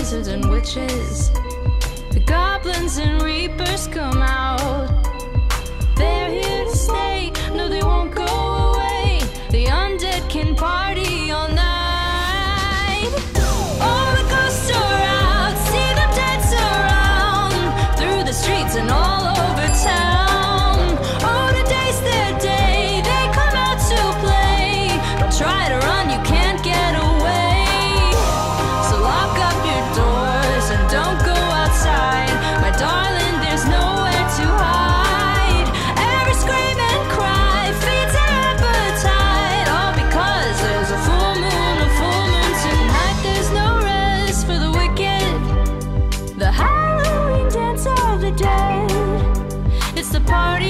wizards and witches. The goblins and reapers come out. They're here to stay, no they won't go away. The undead can party all night. All the ghosts are out, see them dance around through the streets and all over town. Oh, today's their day, they come out to play. Don't try to run, you can't get away. So lock up your doors and don't go outside. My darling, there's nowhere to hide. Every scream and cry feeds our appetite. All because there's a full moon tonight. There's no rest for the wicked. The Halloween dance of the dead. It's the party